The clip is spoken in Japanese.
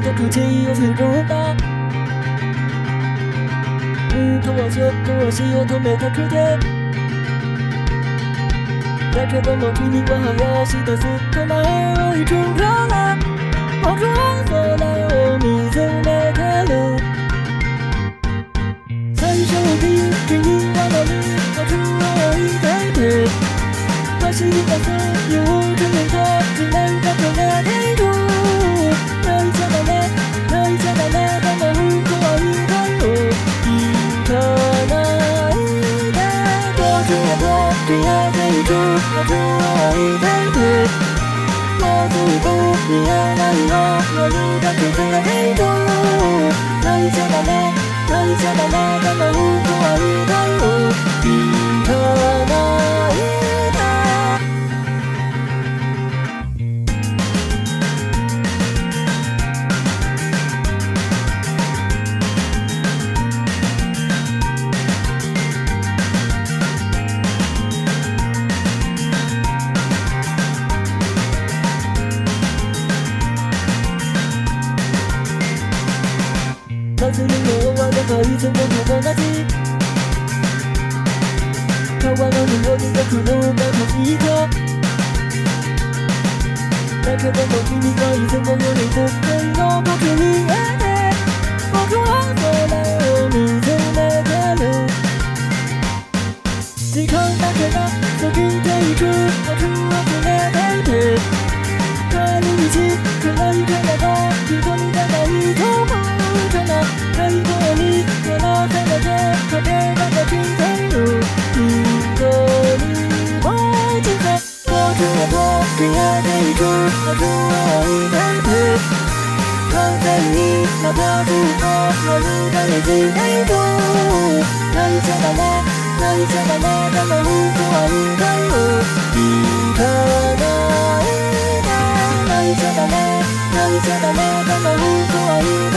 と口をするんだ少しを止めたくてだけども君は早足でずっと前を行くから僕は空を見つめてる最初に君は何僕を置いていて走り出す勇気にと地面が止めている泣いちゃダメ泣いちゃダメでも本当は言いたいよ行かないで僕は消えていく僕を置いていてもうずっと見えないよ夜が崩れている泣いちゃダメ泣いちゃダメでも本当は言いたいよ行かないで祭りの終わりがいつも友達川の匂いが来るのがいいかだけども君はいつもよりずっとの僕に見えて僕は空を見つめてる時間だけが過ぎていく僕は決めていて帰り道暗いけれど一人じゃないと思う最後に照らされて影ができている一人ぼっちで僕へと消えていく僕を置いていて完全にまたずっと夜がにじんでいる泣いちゃダメ泣いちゃダメでも本当は言いたいよ行かないで泣いちゃダメ泣いちゃダメでも本当は言いたいよ